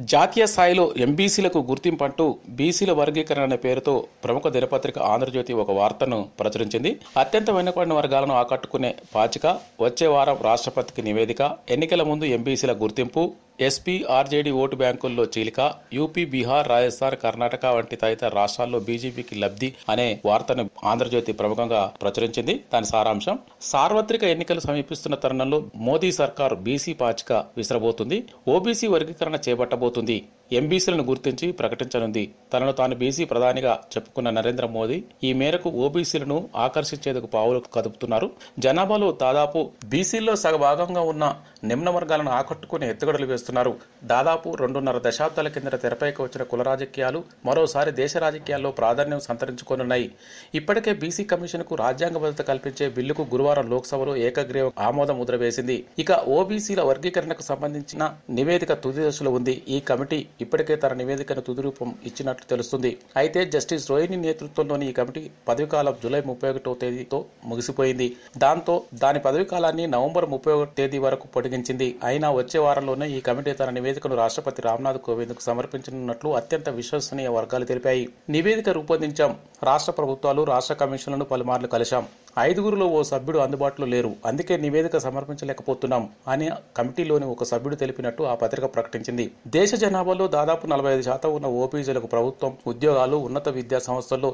జాతీయ స్థాయిలో ఎంబీసీలకు గుర్తింపంటూ బీసీల వర్గీకరణ అనే పేరుతో ప్రముఖ దినపత్రిక ఆంధ్రజ్యోతి ఒక వార్తను ప్రచురించింది. అత్యంత వెనుకబడిన వర్గాలను ఆకట్టుకునే పాచిక, వచ్చే వారం రాష్ట్రపతికి నివేదిక, ఎన్నికల ముందు ఎంబీసీల గుర్తింపు, ఎస్పీ ఆర్జేడీ ఓటు బ్యాంకుల్లో చీలిక, యూపీ, బీహార్, రాజస్థాన్, కర్ణాటక వంటి తదితర రాష్ట్రాల్లో బీజేపీకి లబ్ధి అనే వార్తను ఆంధ్రజ్యోతి ప్రముఖంగా ప్రచురించింది. దాని సారాంశం: సార్వత్రిక ఎన్నికలు సమీపిస్తున్న తరుణంలో మోదీ సర్కారు బీసీ పాచిక విసిరబోతుంది. ఓబీసీ వర్గీకరణ చేపట్టబోతుంది. ఎంబీసీలను గుర్తించి ప్రకటించనుంది. తనను తాను బీసీ ప్రధానిగా చెప్పుకున్న నరేంద్ర మోదీ ఈ మేరకు ఓబీసీలను ఆకర్షించేందుకు పావులు కదుపుతున్నారు. జనాభాలో దాదాపు బీసీల్లో సగభాగంగా ఉన్న నిమ్న వర్గాలను ఆకట్టుకునే ఎత్తుగడలు వేస్తున్నారు. దాదాపు 2.5 దశాబ్దాల కిందట తెరపైకి వచ్చిన కుల రాజకీయాలు మరోసారి దేశ రాజకీయాల్లో ప్రాధాన్యం సంతరించుకోనున్నాయి. ఇప్పటికే బీసీ కమిషన్కు రాజ్యాంగ భద్రత కల్పించే బిల్లుకు గురువారం లోక్సభలో ఏకగ్రీవ ఆమోద ముద్ర వేసింది. ఇక ఓబీసీల వర్గీకరణకు సంబంధించిన నివేదిక తుది దశలో ఉంది. ఈ కమిటీ ఇప్పటికే తన నివేదికను తుది రూపం ఇచ్చినట్లు తెలుస్తుంది. అయితే జస్టిస్ రోహిణి నేతృత్వంలోని ఈ కమిటీ పదవీకాలం జూలై 31వ తేదీతో ముగిసిపోయింది. దాంతో దాని పదవీకాలాన్ని నవంబర్ 31వ తేదీ వరకు పొడిగించింది. అయినా వచ్చే వారంలోనే ఈ కమిటీ తన నివేదికను రాష్ట్రపతి రామ్నాథ్ కోవింద్కు సమర్పించనున్నట్లు అత్యంత విశ్వసనీయ వర్గాలు తెలిపాయి. నివేదిక రూపొందించాం. రాష్ట్ర ప్రభుత్వాలు, రాష్ట్ర కమిషన్లను పలుమార్లు కలిశాం. 5గురిలో ఓ సభ్యుడు అందుబాటులో లేరు. అందుకే నివేదిక సమర్పించలేకపోతున్నాం అని కమిటీలోని ఒక సభ్యుడు తెలిపినట్టు ఆ పత్రిక ప్రకటించింది. దేశ జనాభాలో దాదాపు 45% ఉన్న ఓబీసీలకు ప్రభుత్వం ఉద్యోగాలు, ఉన్నత విద్యా సంస్థల్లో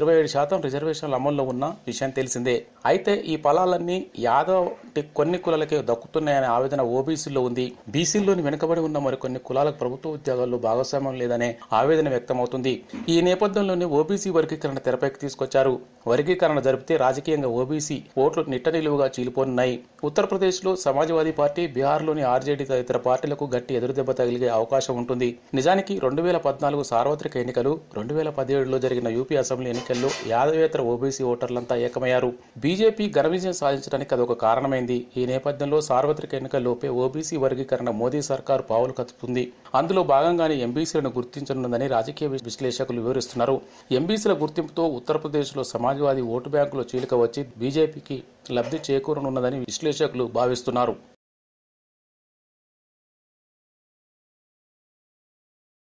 27% రిజర్వేషన్లు అమల్లో ఉన్న విషయం తెలిసిందే. అయితే ఈ ఫలాలన్నీ యాదవ్ కొన్ని కులాలకే దక్కుతున్నాయనే ఆవేదన ఓబీసీలో ఉంది. బీసీల్లోని వెనుకబడి ఉన్న మరికొన్ని కులాలకు ప్రభుత్వ ఉద్యోగాల్లో భాగస్వామ్యం లేదనే ఆవేదన వ్యక్తమవుతుంది. ఈ నేపథ్యంలోనే ఓబీసీ వర్గీకరణ తెరపైకి తీసుకొచ్చారు. వర్గీకరణ జరిపితే రాజకీయంగా ఓబీసీ ఓట్లు నిట్టనిలువుగా చీలిపోనున్నాయి. ఉత్తరప్రదేశ్లో సమాజ్వాదీ పార్టీ, బీహార్లోని ఆర్జేడీ తదితర పార్టీలకు గట్టి ఎదురుదెబ్బ తగిలే అవకాశం ఉంటుంది. నిజానికి 2014 సార్వత్రిక ఎన్నికలు, 2017లో జరిగిన యూపీ అసెంబ్లీ ఎన్నికల్లో యాదవేతర ఓబీసీ ఓటర్లంతా ఏకమయ్యారు. బీజేపీ ఘన విజయం సాధించడానికి అదొక కారణమైంది. ఈ నేపథ్యంలో సార్వత్రిక ఎన్నికల్లోపే ఓబీసీ వర్గీకరణ మోదీ సర్కారు పావులు కదుపుతుంది. అందులో భాగంగానే ఎంబీసీలను గుర్తించనున్నదని రాజకీయ విశ్లేషకులు వివరిస్తున్నారు. ఎంబీసీల గుర్తింపుతో ఉత్తరప్రదేశ్లో సమాజ్వాదీ ఓటు బ్యాంకులో చీలిక వచ్చి బీజేపీకి లబ్ధి చేకూరనున్నదని విశ్లేషకులు భావిస్తున్నారు.